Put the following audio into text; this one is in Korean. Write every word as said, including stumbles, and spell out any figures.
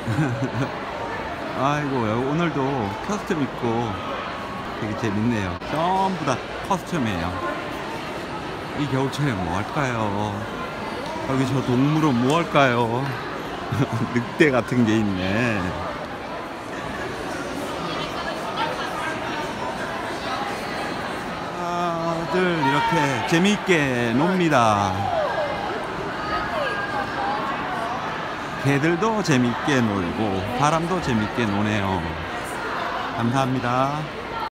아이고, 오늘도 커스텀 입고 되게 재밌네요. 전부 다 커스텀이에요. 이 겨울철에 뭐 할까요? 여기 저 동물원 뭐 할까요? 늑대 같은 게 있네. 다들 이렇게 재미있게 놉니다. 개들도 재미있게 놀고 사람도 재미있게 노네요. 감사합니다.